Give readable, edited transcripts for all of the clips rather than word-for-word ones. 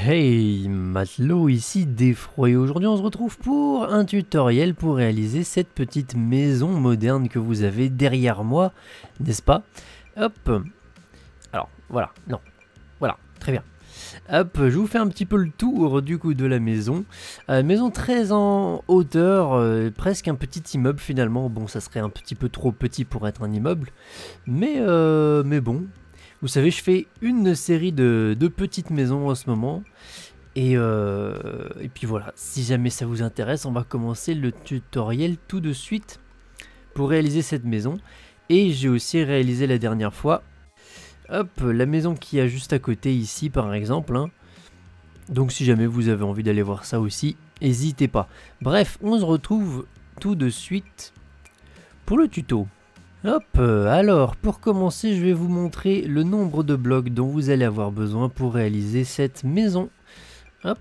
Hey, Matelot ici Defro et aujourd'hui on se retrouve pour un tutoriel pour réaliser cette petite maison moderne que vous avez derrière moi, n'est-ce pas? Hop, alors voilà, non, voilà, très bien. Hop, je vous fais un petit peu le tour du coup de la maison. Maison très en hauteur, presque un petit immeuble finalement. Bon, ça serait un petit peu trop petit pour être un immeuble, mais bon. Vous savez, je fais une série de petites maisons en ce moment. Et puis voilà, si jamais ça vous intéresse, on va commencer le tutoriel tout de suite pour réaliser cette maison. Et j'ai aussi réalisé la dernière fois, hop, la maison qui a juste à côté ici par exemple. Hein. Donc si jamais vous avez envie d'aller voir ça aussi, n'hésitez pas. Bref, on se retrouve tout de suite pour le tuto. Hop, alors pour commencer je vais vous montrer le nombre de blocs dont vous allez avoir besoin pour réaliser cette maison. Hop.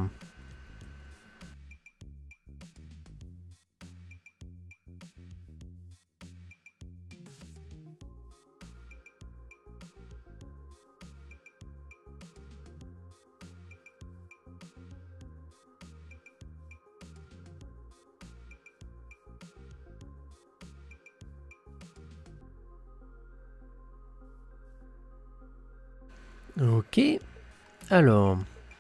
Ok, alors,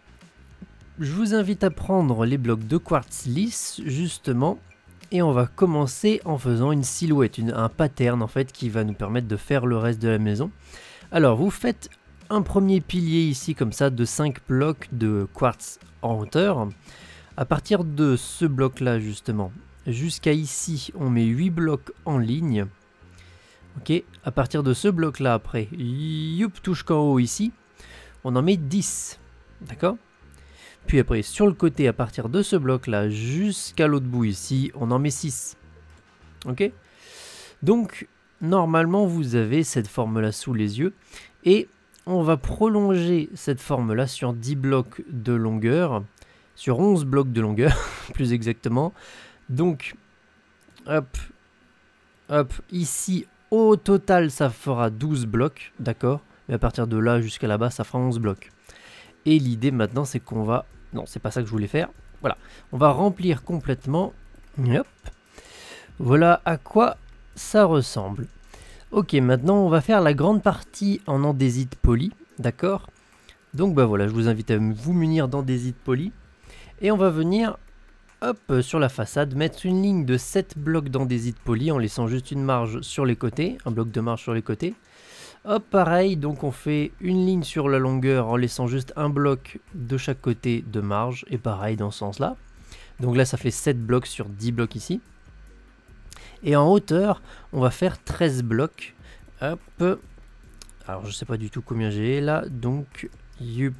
je vous invite à prendre les blocs de quartz lisse, justement, et on va commencer en faisant une silhouette, un pattern en fait, qui va nous permettre de faire le reste de la maison. Alors, vous faites un premier pilier ici, comme ça, de 5 blocs de quartz en hauteur. À partir de ce bloc-là, justement, jusqu'à ici, on met 8 blocs en ligne. Ok, à partir de ce bloc-là, après, youp, touche qu'en haut ici, on en met 10, d'accord? Puis après, sur le côté, à partir de ce bloc-là, jusqu'à l'autre bout ici, on en met 6. Ok? Donc, normalement, vous avez cette forme-là sous les yeux. Et on va prolonger cette forme-là sur 10 blocs de longueur. Sur 11 blocs de longueur, plus exactement. Donc, hop, hop, ici, au total, ça fera 12 blocs, d'accord? Mais à partir de là jusqu'à là-bas, ça fera 11 blocs. Et l'idée maintenant, c'est qu'on va... Non, c'est pas ça que je voulais faire. Voilà, on va remplir complètement. Hop. Voilà à quoi ça ressemble. Ok, maintenant, on va faire la grande partie en andésite poli, d'accord? Donc, bah voilà, je vous invite à vous munir d'andésite poli. Et on va venir, hop, sur la façade, mettre une ligne de 7 blocs d'andésite poli en laissant juste une marge sur les côtés, un bloc de marge sur les côtés. Hop, pareil, donc on fait une ligne sur la longueur en laissant juste un bloc de chaque côté de marge, et pareil dans ce sens-là. Donc là, ça fait 7 blocs sur 10 blocs ici. Et en hauteur, on va faire 13 blocs. Hop. Alors, je sais pas du tout combien j'ai là, donc, youp,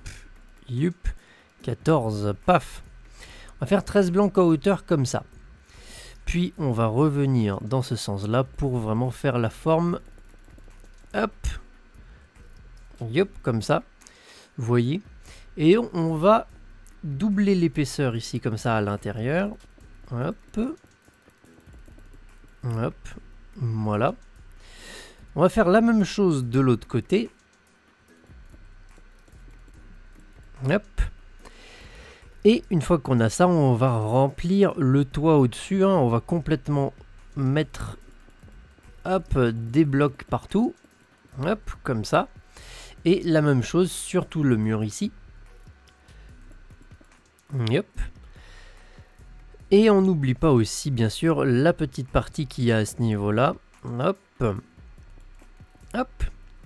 14, paf. On va faire 13 blocs en hauteur comme ça. Puis, on va revenir dans ce sens-là pour vraiment faire la forme. Hop, yop, comme ça, vous voyez. Et on va doubler l'épaisseur ici, comme ça, à l'intérieur. Hop, hop, voilà. On va faire la même chose de l'autre côté. Hop. Et une fois qu'on a ça, on va remplir le toit au-dessus. Hein. On va complètement mettre, hop, des blocs partout. Hop, comme ça. Et la même chose sur tout le mur ici. Hop. Et on n'oublie pas aussi, bien sûr, la petite partie qu'il y a à ce niveau-là. Hop. Hop.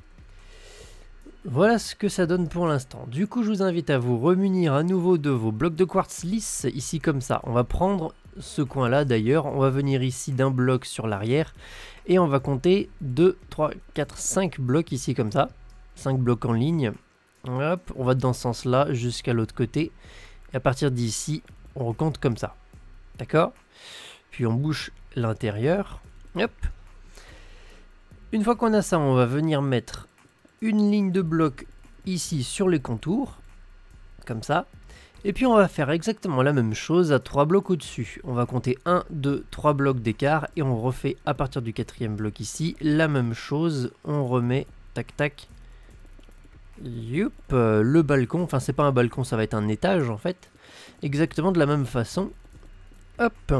Voilà ce que ça donne pour l'instant. Du coup, je vous invite à vous remunir à nouveau de vos blocs de quartz lisse, ici comme ça. On va prendre ce coin-là d'ailleurs. On va venir ici d'un bloc sur l'arrière. Et on va compter 2, 3, 4, 5 blocs ici comme ça. 5 blocs en ligne. Hop, on va dans ce sens-là jusqu'à l'autre côté. Et à partir d'ici, on recompte comme ça. D'accord? Puis on bouche l'intérieur. Hop. Une fois qu'on a ça, on va venir mettre une ligne de blocs ici sur les contours. Comme ça. Et puis on va faire exactement la même chose à 3 blocs au-dessus. On va compter 1, 2, 3 blocs d'écart et on refait à partir du 4e bloc ici la même chose. On remet, tac tac. Youp, le balcon, enfin c'est pas un balcon, ça va être un étage en fait. Exactement de la même façon. Hop.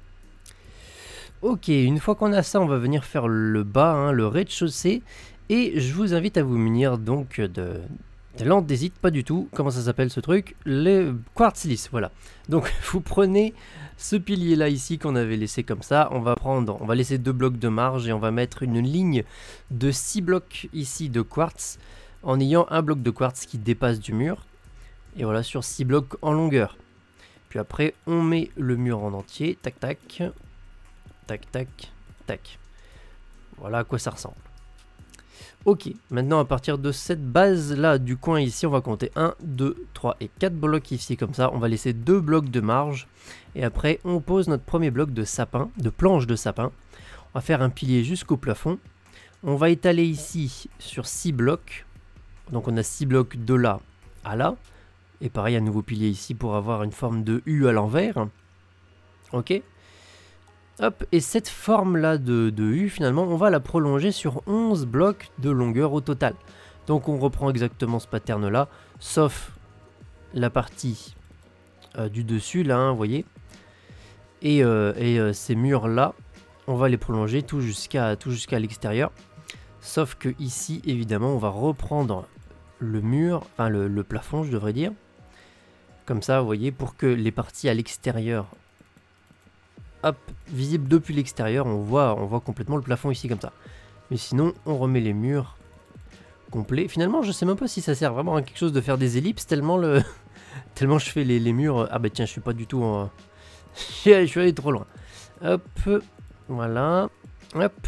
Ok, une fois qu'on a ça, on va venir faire le bas, hein, le rez-de-chaussée. Et je vous invite à vous munir donc de l'andésite, pas du tout. Comment ça s'appelle ce truc? Les quartz lisse, voilà. Donc vous prenez ce pilier là ici qu'on avait laissé comme ça. On va laisser 2 blocs de marge et on va mettre une ligne de 6 blocs ici de quartz en ayant un bloc de quartz qui dépasse du mur. Et voilà, sur 6 blocs en longueur. Puis après, on met le mur en entier. Tac, tac. Tac, tac, tac. Voilà à quoi ça ressemble. Ok, maintenant à partir de cette base là du coin ici, on va compter 1, 2, 3 et 4 blocs ici comme ça. On va laisser 2 blocs de marge. Et après, on pose notre premier bloc de sapin, de planche de sapin. On va faire un pilier jusqu'au plafond. On va étaler ici sur 6 blocs. Donc on a 6 blocs de là à là. Et pareil, un nouveau pilier ici pour avoir une forme de U à l'envers. Ok. Hop, et cette forme-là de U, finalement, on va la prolonger sur 11 blocs de longueur au total. Donc on reprend exactement ce pattern-là, sauf la partie du dessus, là, hein, vous voyez. Et ces murs-là, on va les prolonger tout jusqu'à l'extérieur. Sauf que ici, évidemment, on va reprendre le mur, enfin le plafond, je devrais dire. Comme ça, vous voyez, pour que les parties à l'extérieur... Hop, visible depuis l'extérieur, on voit complètement le plafond ici comme ça. Mais sinon, on remet les murs complets. Finalement, je sais même pas si ça sert vraiment à quelque chose de faire des ellipses, tellement tellement je fais les murs... Ah bah tiens, je suis pas du tout en... je suis allé trop loin. Hop, voilà. Hop.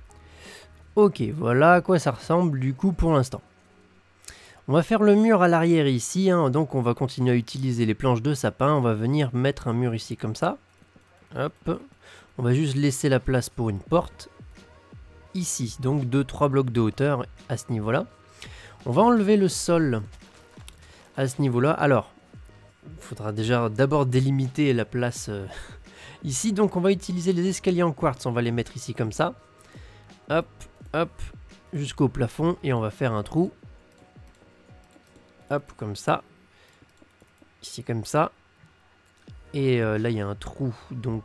Ok, voilà à quoi ça ressemble du coup pour l'instant. On va faire le mur à l'arrière ici, hein, donc on va continuer à utiliser les planches de sapin. On va venir mettre un mur ici comme ça. Hop, on va juste laisser la place pour une porte. Ici, donc 2-3 blocs de hauteur à ce niveau-là. On va enlever le sol à ce niveau-là. Alors, il faudra déjà d'abord délimiter la place ici. Donc on va utiliser les escaliers en quartz. On va les mettre ici comme ça. Hop, hop, jusqu'au plafond. Et on va faire un trou. Hop, comme ça. Ici comme ça. Et là, il y a un trou, donc...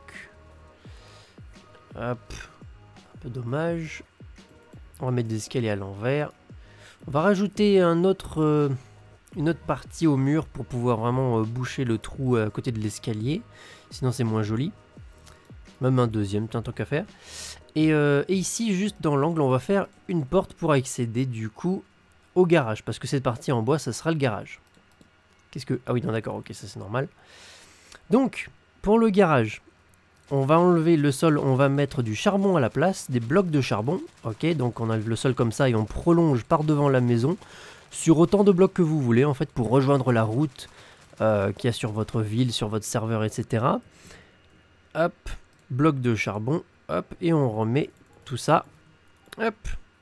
Hop, un peu dommage. On va mettre des escaliers à l'envers. On va rajouter une autre partie au mur pour pouvoir vraiment boucher le trou à côté de l'escalier. Sinon, c'est moins joli. Même un deuxième, tant qu'à faire. Et ici, juste dans l'angle, on va faire une porte pour accéder, du coup, au garage. Parce que cette partie en bois, ça sera le garage. Qu'est-ce que... Ah oui, non, d'accord, ok, ça c'est normal. Donc, pour le garage, on va enlever le sol, on va mettre du charbon à la place, des blocs de charbon. Ok, donc on enlève le sol comme ça et on prolonge par devant la maison sur autant de blocs que vous voulez, en fait, pour rejoindre la route qu'il y a sur votre ville, sur votre serveur, etc. Hop, bloc de charbon, hop, et on remet tout ça. Hop.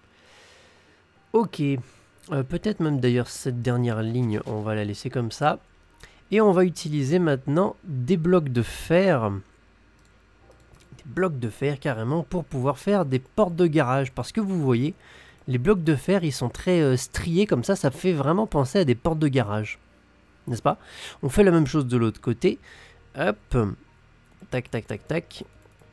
Ok, peut-être même d'ailleurs cette dernière ligne, on va la laisser comme ça. Et on va utiliser maintenant des blocs de fer. Des blocs de fer carrément pour pouvoir faire des portes de garage. Parce que vous voyez, les blocs de fer, ils sont très striés comme ça. Ça fait vraiment penser à des portes de garage. N'est-ce pas? On fait la même chose de l'autre côté. Hop. Tac, tac, tac, tac.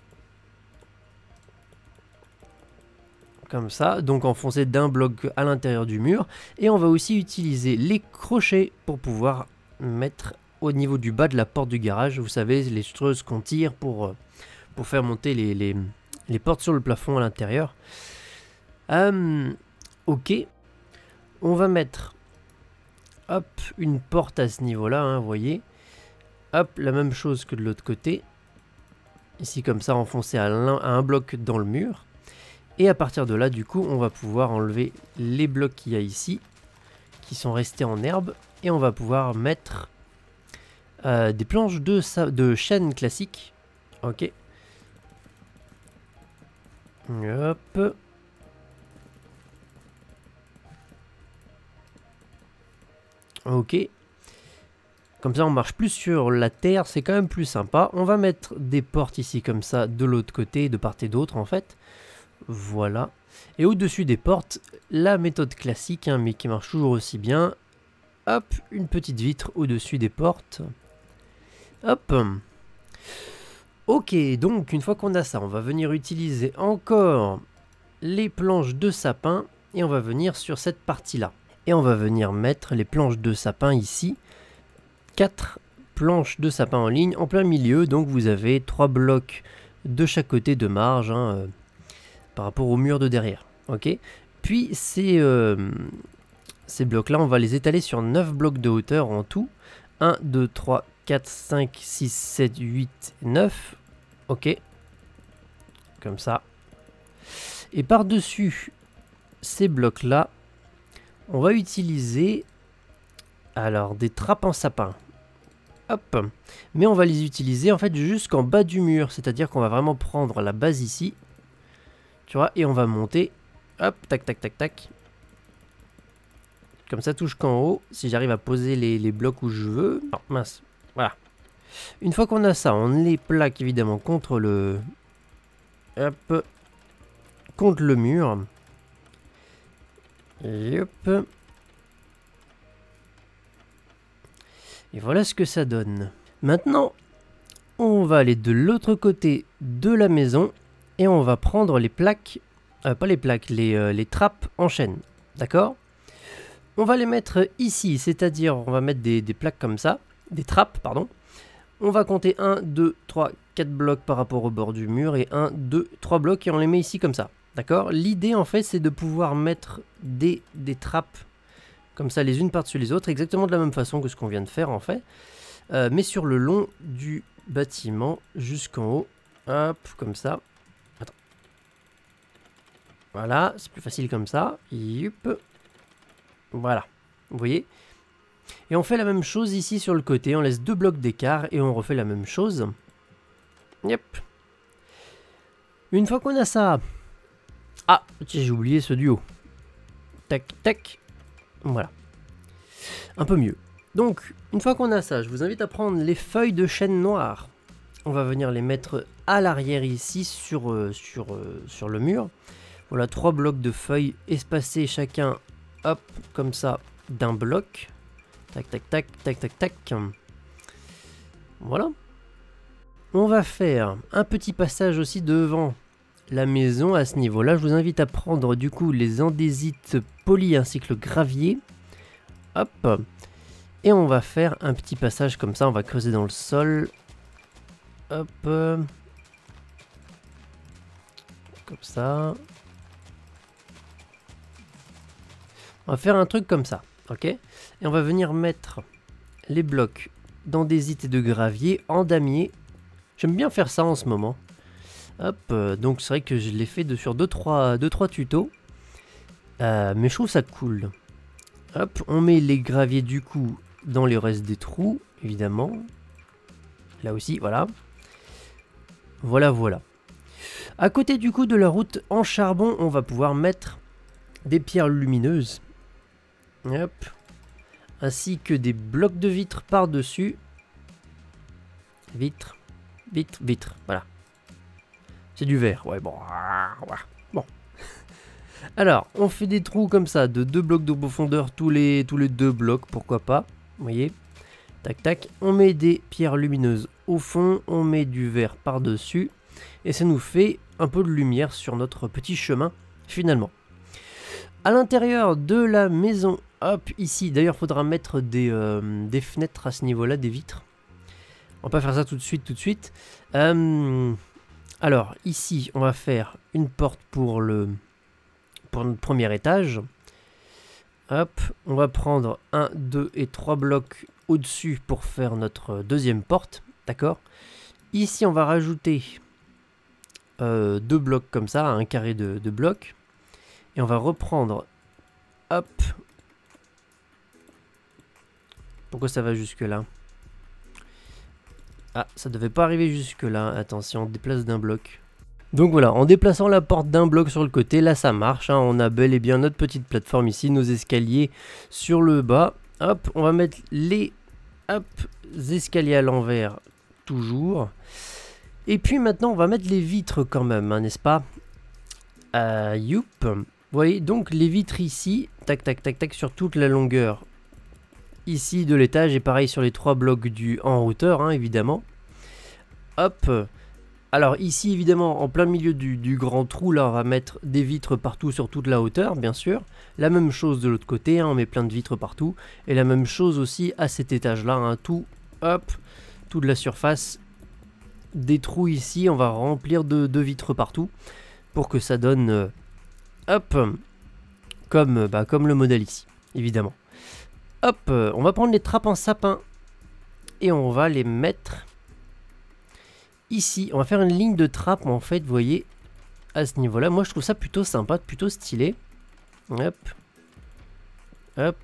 Comme ça. Donc enfoncé d'un bloc à l'intérieur du mur. Et on va aussi utiliser les crochets pour pouvoir... mettre au niveau du bas de la porte du garage, vous savez, les choses qu'on tire pour faire monter les portes sur le plafond à l'intérieur. Ok, on va mettre hop, une porte à ce niveau-là, hein, vous voyez. Hop, la même chose que de l'autre côté. Ici, comme ça, enfoncé à un bloc dans le mur. Et à partir de là, du coup, on va pouvoir enlever les blocs qu'il y a ici, qui sont restés en herbe. Et on va pouvoir mettre des planches de chêne classique. Ok. Hop. Ok. Comme ça, on marche plus sur la terre. C'est quand même plus sympa. On va mettre des portes ici comme ça de l'autre côté, de part et d'autre en fait. Voilà. Et au-dessus des portes, la méthode classique, hein, mais qui marche toujours aussi bien. Hop, une petite vitre au-dessus des portes. Hop. Ok, donc une fois qu'on a ça, on va venir utiliser encore les planches de sapin. Et on va venir sur cette partie-là. Et on va venir mettre les planches de sapin ici. 4 planches de sapin en ligne, en plein milieu. Donc vous avez 3 blocs de chaque côté de marge, hein, par rapport au mur de derrière. Ok. Puis ces blocs-là, on va les étaler sur 9 blocs de hauteur en tout. 1, 2, 3, 4, 5, 6, 7, 8, 9. Ok. Comme ça. Et par-dessus ces blocs-là, on va utiliser alors des trappes en sapin. Hop. Mais on va les utiliser en fait jusqu'en bas du mur. C'est-à-dire qu'on va vraiment prendre la base ici. Tu vois, et on va monter. Hop, tac, tac, tac, tac. Comme ça, touche qu'en haut. Si j'arrive à poser les blocs où je veux. Oh, mince. Voilà. Une fois qu'on a ça, on les plaque évidemment contre le... Hop. Contre le mur. Et hop. Et voilà ce que ça donne. Maintenant, on va aller de l'autre côté de la maison. Et on va prendre les plaques. Pas les plaques, les trappes en chaîne. D'accord ? On va les mettre ici, c'est-à-dire on va mettre des plaques comme ça, des trappes, pardon. On va compter 1, 2, 3, 4 blocs par rapport au bord du mur et 1, 2, 3 blocs et on les met ici comme ça. D'accord? L'idée en fait c'est de pouvoir mettre des trappes comme ça les unes par-dessus les autres, exactement de la même façon que ce qu'on vient de faire en fait. Mais sur le long du bâtiment jusqu'en haut. Hop, comme ça. Attends. Voilà, c'est plus facile comme ça. Youp. Voilà, vous voyez. Et on fait la même chose ici sur le côté. On laisse 2 blocs d'écart et on refait la même chose. Yep. Une fois qu'on a ça... Ah, tiens, j'ai oublié ce duo. Tac, tac. Voilà. Un peu mieux. Donc, une fois qu'on a ça, je vous invite à prendre les feuilles de chêne noire. On va venir les mettre à l'arrière ici sur le mur. Voilà, 3 blocs de feuilles espacés chacun, hop, comme ça, d'un bloc. Tac, tac, tac, tac, tac, tac. Voilà. On va faire un petit passage aussi devant la maison à ce niveau-là. Je vous invite à prendre du coup les andésites polis ainsi que le gravier. Hop. Et on va faire un petit passage comme ça. On va creuser dans le sol. Hop. Comme ça. On va faire un truc comme ça. Ok. Et on va venir mettre les blocs d'andésite et de gravier en damier. J'aime bien faire ça en ce moment. Hop, donc c'est vrai que je l'ai fait sur 2-3 tutos. Mais je trouve ça cool. Hop, on met les graviers du coup dans les restes des trous, évidemment. Là aussi, voilà. Voilà, voilà. À côté du coup de la route en charbon, on va pouvoir mettre des pierres lumineuses. Hop. Ainsi que des blocs de vitre par-dessus. Vitre, vitre, vitre, voilà. C'est du verre, ouais, bon. Bon. Alors, on fait des trous comme ça, de 2 blocs de profondeur tous les 2 blocs, pourquoi pas. Vous voyez. Tac, tac. On met des pierres lumineuses au fond, on met du verre par-dessus. Et ça nous fait un peu de lumière sur notre petit chemin, finalement. À l'intérieur de la maison, hop, ici, d'ailleurs, il faudra mettre des fenêtres à ce niveau-là, des vitres. On va pas faire ça tout de suite, alors, ici, on va faire une porte pour notre premier étage. Hop, on va prendre 1, 2 et 3 blocs au-dessus pour faire notre deuxième porte. D'accord? Ici, on va rajouter 2 blocs comme ça, un carré de blocs. Et on va reprendre, hop. Pourquoi ça va jusque là? Ah, ça devait pas arriver jusque là. Attention, on déplace d'un bloc. Donc voilà, en déplaçant la porte d'un bloc sur le côté, là ça marche. Hein, on a bel et bien notre petite plateforme ici, nos escaliers sur le bas. Hop, on va mettre les escaliers à l'envers, toujours. Et puis maintenant, on va mettre les vitres quand même, hein, n'est-ce pas? Youp. Vous voyez, donc les vitres ici, tac, tac, tac, tac, sur toute la longueur ici de l'étage, et pareil sur les 3 blocs en hauteur, hein, évidemment. Hop. Alors ici, évidemment, en plein milieu du grand trou, là, on va mettre des vitres partout sur toute la hauteur, bien sûr. La même chose de l'autre côté, hein, on met plein de vitres partout. Et la même chose aussi à cet étage-là, hein, tout, hop, toute la surface des trous ici, on va remplir de vitres partout pour que ça donne, hop, comme le modèle ici, évidemment. Hop, on va prendre les trappes en sapin et on va les mettre ici. On va faire une ligne de trappe en fait, vous voyez, à ce niveau-là. Moi, je trouve ça plutôt sympa, plutôt stylé. Hop, hop.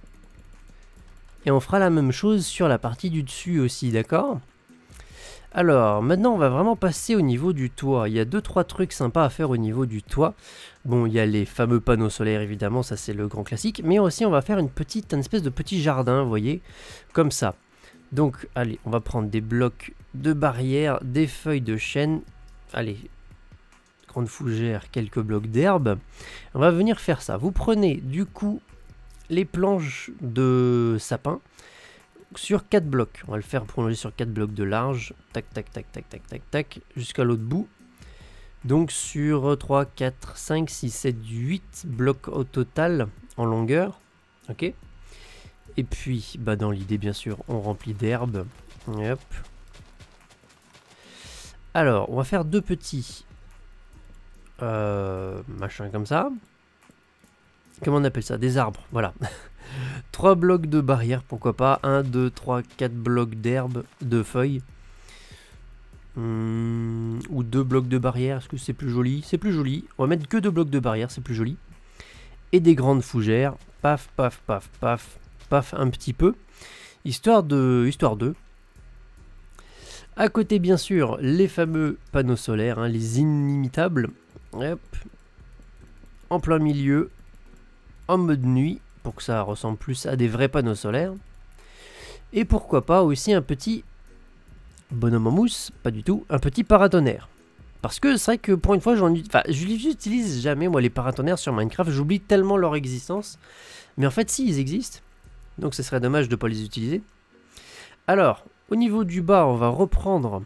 Et on fera la même chose sur la partie du dessus aussi, d'accord? Alors, maintenant, on va vraiment passer au niveau du toit. Il y a 2-3 trucs sympas à faire au niveau du toit. Bon, il y a les fameux panneaux solaires, évidemment, ça c'est le grand classique. Mais aussi, on va faire une espèce de petit jardin, vous voyez, comme ça. Donc, allez, on va prendre des blocs de barrière, des feuilles de chêne. Allez, grande fougère, quelques blocs d'herbe. On va venir faire ça. Vous prenez, du coup, les planches de sapin sur 4 blocs. On va le faire prolonger sur 4 blocs de large. Tac, tac, tac, tac, tac, tac, tac, jusqu'à l'autre bout. Donc sur 3, 4, 5, 6, 7, 8 blocs au total en longueur. Ok. Et puis, dans l'idée, bien sûr, on remplit d'herbe. Hop. Alors, on va faire 2 petits machins comme ça. Comment on appelle ça? Des arbres, voilà. 3 blocs de barrière, pourquoi pas. 1, 2, 3, 4 blocs d'herbe, de feuilles. Ou 2 blocs de barrière, est-ce que c'est plus joli? C'est plus joli. On va mettre que 2 blocs de barrière, c'est plus joli. Et des grandes fougères. Paf, paf, paf, paf, paf, un petit peu. Histoire de. À côté, bien sûr, les fameux panneaux solaires, hein, les inimitables. Hop. En plein milieu. En mode nuit, pour que ça ressemble plus à des vrais panneaux solaires. Et pourquoi pas aussi un petit bonhomme en mousse, pas du tout, un petit paratonnerre. Parce que c'est vrai que pour une fois, je les utilise jamais, moi, les paratonnerres sur Minecraft. J'oublie tellement leur existence. Mais en fait, si, ils existent. Donc ce serait dommage de ne pas les utiliser. Alors, au niveau du bas, on va reprendre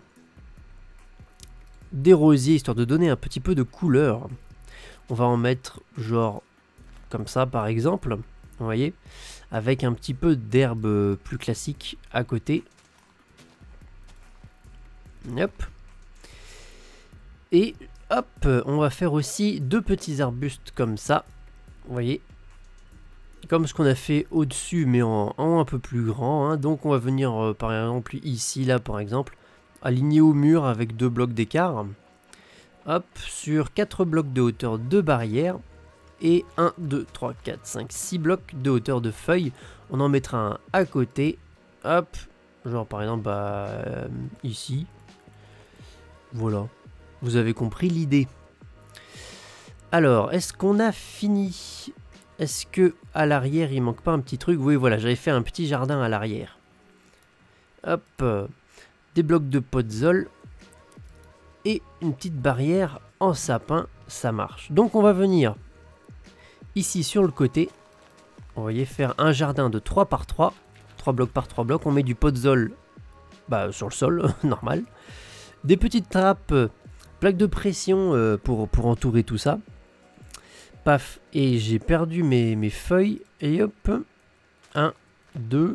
des rosiers, histoire de donner un petit peu de couleur. On va en mettre, genre, comme ça, par exemple. Vous voyez, avec un petit peu d'herbe plus classique à côté. Hop. Et hop, on va faire aussi 2 petits arbustes comme ça. Vous voyez, comme ce qu'on a fait au-dessus, mais en un peu plus grand. Hein. Donc on va venir, par exemple, ici, là, par exemple, aligner au mur avec 2 blocs d'écart. Hop, sur 4 blocs de hauteur de barrière. Et 1, 2, 3, 4, 5, 6 blocs de hauteur de feuilles. On en mettra un à côté. Hop. Genre par exemple ici. Voilà. Vous avez compris l'idée. Alors, est-ce qu'on a fini? Est-ce que à l'arrière, il manque pas un petit truc? Oui, voilà, j'avais fait un petit jardin à l'arrière. Hop. Des blocs de podzol. Et une petite barrière en sapin. Ça marche. Donc on va venir ici sur le côté, vous voyez, faire un jardin de 3 par 3, 3 blocs par 3 blocs, on met du podzol sur le sol, normal. Des petites trappes, plaques de pression pour entourer tout ça. Paf, et j'ai perdu mes feuilles, et hop, 1, 2.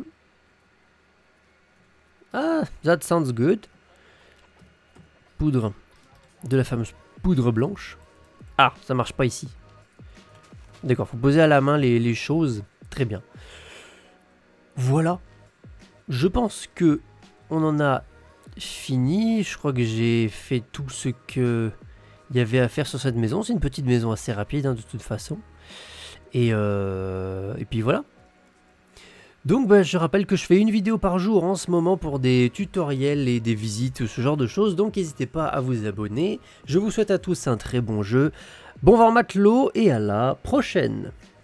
Ah, that sounds good. Poudre, de la fameuse poudre blanche. Ah, ça marche pas ici. D'accord, faut poser à la main les choses. Très bien. Voilà. Je pense que on en a fini. Je crois que j'ai fait tout ce que il y avait à faire sur cette maison. C'est une petite maison assez rapide, hein, de toute façon. Et puis voilà. Donc je rappelle que je fais une vidéo par jour en ce moment pour des tutoriels et des visites, ce genre de choses. Donc n'hésitez pas à vous abonner. Je vous souhaite à tous un très bon jeu. Bon vent matelot et à la prochaine.